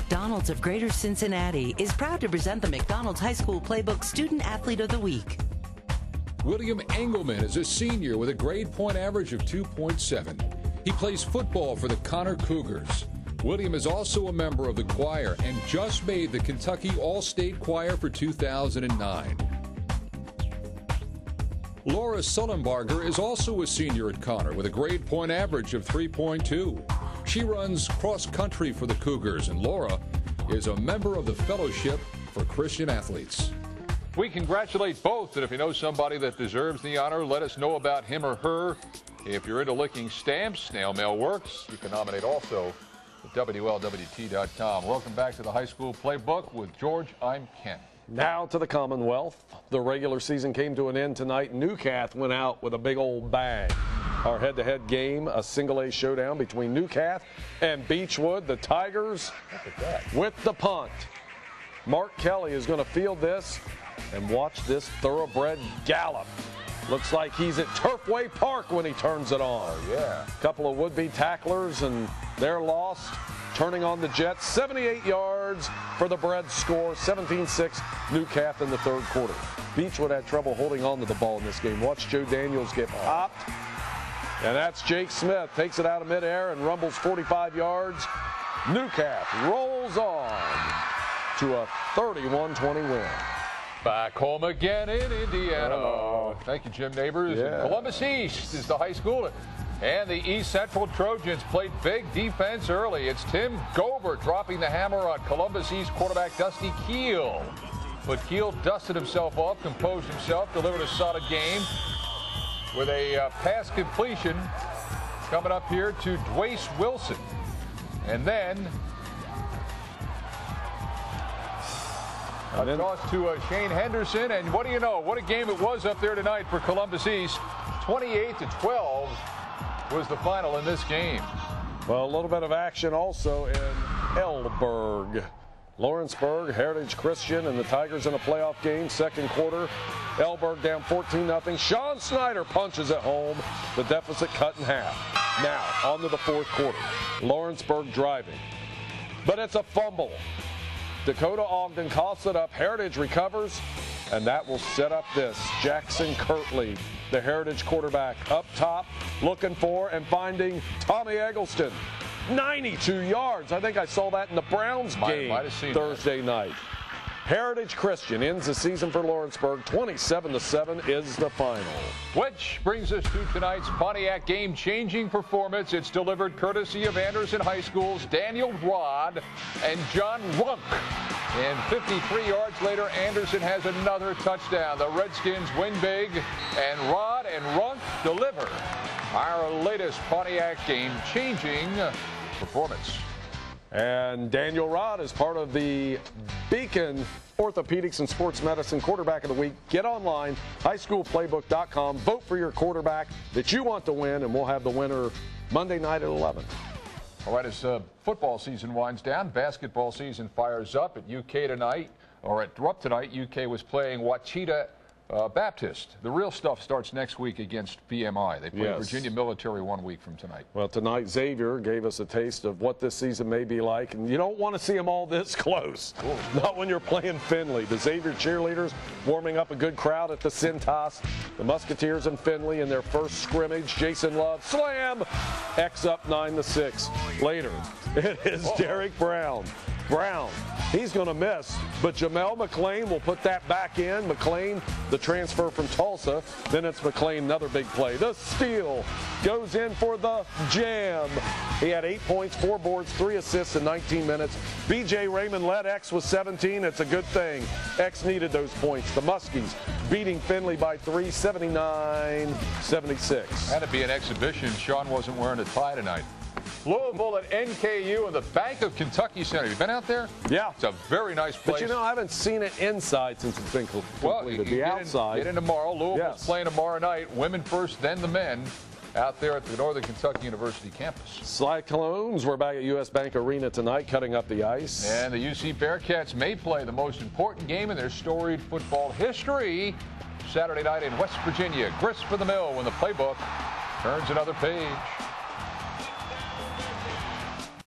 McDonald's of Greater Cincinnati is proud to present the McDonald's High School Playbook Student Athlete of the Week. William Engelman is a senior with a grade point average of 2.7. He plays football for the Connor Cougars. William is also a member of the choir and just made the Kentucky All-State Choir for 2009. Laura Sullenbarger is also a senior at Connor with a grade point average of 3.2. She runs cross country for the Cougars, and Laura is a member of the Fellowship for Christian Athletes. We congratulate both, and if you know somebody that deserves the honor, let us know about him or her. If you're into licking stamps, snail mail works. You can nominate also at WLWT.com. Welcome back to the High School Playbook with George. I'm Ken. Now to the Commonwealth. The regular season came to an end tonight. Newcath went out with a big old bang. Our head-to-head game, a single-A showdown between Newcath and Beechwood. The Tigers with the punt. Mark Kelly is going to field this, and watch this thoroughbred gallop. Looks like he's at Turfway Park when he turns it on. Oh, yeah. A couple of would-be tacklers, and they're lost. Turning on the Jets, 78 yards for the Bread score, 17-6 Newcath in the third quarter. Beechwood had trouble holding on to the ball in this game. Watch Joe Daniels get popped. And that's Jake Smith. Takes it out of midair and rumbles 45 yards. Newcath rolls on to a 31-20 win. Back home again in Indiana. Oh. Thank you, Jim Neighbors. Yeah. Columbus East is the high school. And the East Central Trojans played big defense early. It's Tim Gober dropping the hammer on Columbus East quarterback Dusty Keel. But Keel dusted himself off, composed himself, delivered a solid game with a pass completion coming up here to Dwayce Wilson. And then toss to Shane Henderson. And what do you know? What a game it was up there tonight for Columbus East. 28-12 was the final in this game. Well, a little bit of action also in Elberg. Lawrenceburg, Heritage Christian, and the Tigers in a playoff game. Second quarter, Elberg down 14-0. Sean Snyder punches it home. The deficit cut in half. Now, on to the fourth quarter. Lawrenceburg driving. But it's a fumble. Dakota Ogden coughs it up. Heritage recovers, and that will set up this. Jackson Kirtley, the Heritage quarterback, up top, looking for and finding Tommy Eggleston. 92 yards. I think I saw that in the Browns game Thursday night. Heritage Christian ends the season for Lawrenceburg. 27-7 is the final. Which brings us to tonight's Pontiac game-changing performance. It's delivered courtesy of Anderson High School's Daniel Rod and John Runk. And 53 yards later, Anderson has another touchdown. The Redskins win big, and Rod and Runk deliver our latest Pontiac game-changing performance. And Daniel Rod is part of the Beacon Orthopedics and Sports Medicine Quarterback of the Week. Get online, highschoolplaybook.com. Vote for your quarterback that you want to win, and we'll have the winner Monday night at 11. All right, as football season winds down, basketball season fires up at UK tonight, or at Rupp tonight. UK was playing Wachita Baptist. The real stuff starts next week against VMI. They play Virginia Military 1 week from tonight. Well, tonight Xavier gave us a taste of what this season may be like, and you don't want to see them all this close. Cool. Not when you're playing Findlay. The Xavier cheerleaders warming up a good crowd at the Cintas. The Musketeers and Findlay in their first scrimmage. Jason Love, slam! X up 9-6. Later, it is Derek Brown. He's going to miss, but Jamel McLean will put that back in. McLean, the transfer from Tulsa. Then it's McLean, another big play. The steal goes in for the jam. He had 8 points, 4 boards, 3 assists in 19 minutes. B.J. Raymond led X with 17. It's a good thing. X needed those points. The Muskies beating Findlay by 3, 79-76. Had to be an exhibition. Sean wasn't wearing a tie tonight. Louisville at NKU in the Bank of Kentucky Center. You been out there? Yeah. It's a very nice place. But, you know, I haven't seen it inside since it's been completed. Well, the outside. Get in tomorrow. Louisville's playing tomorrow night. Women first, then the men, out there at the Northern Kentucky University campus. Cyclones, we're back at U.S. Bank Arena tonight, cutting up the ice. And the UC Bearcats may play the most important game in their storied football history Saturday night in West Virginia. Grist for the mill when the playbook turns another page.